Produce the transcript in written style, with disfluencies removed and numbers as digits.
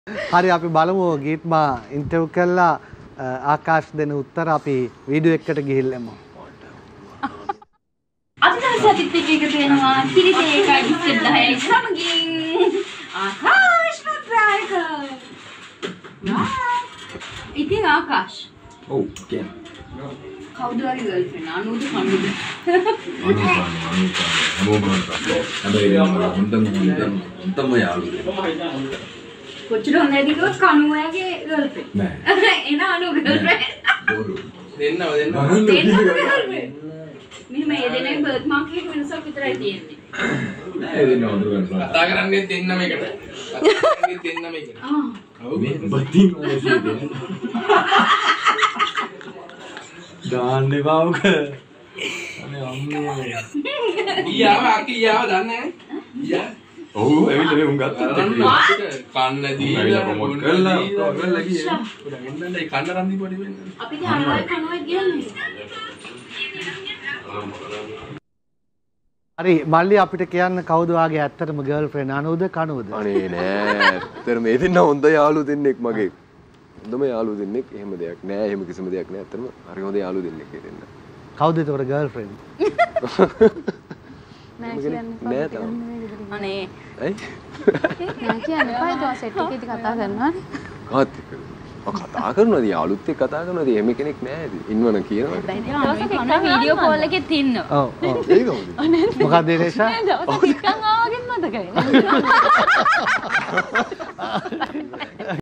හරි අපි බලමු ගීත් මා ඉන්ටර්විව් කළා ආකාශ දෙන උත්තර අපි වීඩියෝ එකකට ගිහිල්ලාමු. අතිසාරිත් එක්ක එකතු වෙනවා කිරිසේ එකයි බිස්කට් 10යි සමගින් ආකාශ ප්‍රායක. ඉතින් ආකාශ. ඔව් කියන. කවුද වගේ ගර්ල්ෆ්‍රෙන්ඩ් අනුද කනුද? හොඳම යාළුවා. කොච්චර හොඳයිද කිව්වොත් කනුවගේ ගර්ල්ෆ්‍රෙන්ඩ්. නෑ. එන අනු ගර්ල්ෆ්‍රෙන්ඩ්. දෙන්නව. මෙහෙම මේ දෙනේ බර්ත් මාක් එක වෙනසක් විතරයි තියෙන්නේ. නෑ දෙන්නව හොඳට කතා කරන්නේ දෙන්නම එකට. කතා කරන්නේ දෙන්නම එකට. ඔව් මේ බතින් ඕනේ දෙන්න. දාන්නේ බවක. අනේ අම්මේ. ඊයාව දන්නේ නැහැ. ඊයා. ඔව් එවිට මේ උන් ගත්තා. කන්න දීලා ප්‍රොමෝට් කරලා ගියේ. උඩ වෙන්නයි කන්න රන් දීපුවා නෙවෙයි. අපි අනවයි කනවයි කියන්නේ. හරි මල්ලි අපිට කියන්න කවුද වාගේ ඇත්තටම ගර්ල්ෆ්‍රෙන්ඩ් අනුද කනුද? අනේ නෑ ඇත්තටම මේ දෙන්න හොඳ යාළුවෝ දෙන්නෙක් මගේ. හොඳම යාළුවෝ දෙන්නෙක් එහෙම දෙයක් නෑ. එහෙම කිසිම දෙයක් නෑ. ඇත්තටම හරි හොඳ යාළුවෝ දෙන්නෙක් ඒ දෙන්න. කවුද ඒතකොට ගර්ල්ෆ්‍රෙන්ඩ්? නෑ කියන්නේ නෑ තාම. අනේ ඇයි? නෑ කියන්නේ පයිදෝ සෙට් එකේදී කතා කරනවානේ. කාත් එක්ක. කතා කරනවාද යාළුවොත් එක්ක කතා කරනවාද? එහෙම කෙනෙක් නෑ ඉතින්. ඉන්නවනම් කියනවා. දැන් කන වීඩියෝ කෝල් එකෙත් ඉන්නවා. ඔව් ඔව්. ඒක හොඳයි. මොකක්ද දේශා? දවසක් නිකන් ආවගෙන් මතකයි.